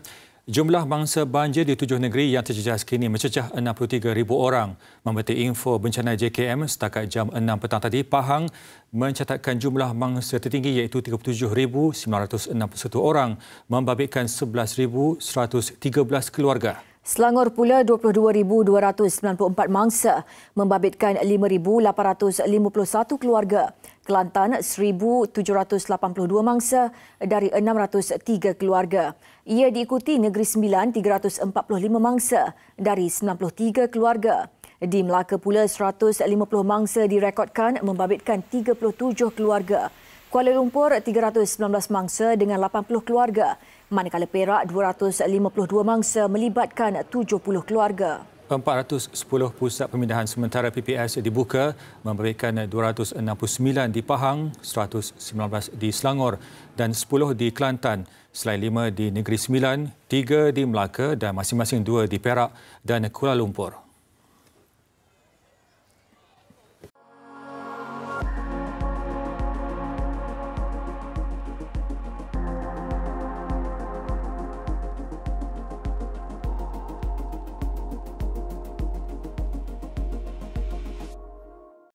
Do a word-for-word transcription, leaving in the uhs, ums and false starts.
Jumlah mangsa banjir di tujuh negeri yang terjejas kini mencecah enam puluh tiga ribu orang. Membetik info bencana J K M setakat jam enam petang tadi, Pahang mencatatkan jumlah mangsa tertinggi iaitu tiga puluh tujuh ribu sembilan ratus enam puluh satu orang, membabitkan sebelas ribu seratus tiga belas keluarga. Selangor pula dua puluh dua ribu dua ratus sembilan puluh empat mangsa, membabitkan lima ribu lapan ratus lima puluh satu keluarga. Kelantan seribu tujuh ratus lapan puluh dua mangsa dari enam ratus tiga keluarga. Ia diikuti Negeri Sembilan tiga ratus empat puluh lima mangsa dari sembilan puluh tiga keluarga. Di Melaka pula seratus lima puluh mangsa direkodkan membabitkan tiga puluh tujuh keluarga. Kuala Lumpur tiga ratus sembilan belas mangsa dengan lapan puluh keluarga. Manakala Perak dua ratus lima puluh dua mangsa melibatkan tujuh puluh keluarga. empat ratus sepuluh pusat pemindahan sementara P P S dibuka, membabitkan dua ratus enam puluh sembilan di Pahang, seratus sembilan belas di Selangor dan sepuluh di Kelantan, selain lima di Negeri Sembilan, tiga di Melaka dan masing-masing dua di Perak dan Kuala Lumpur.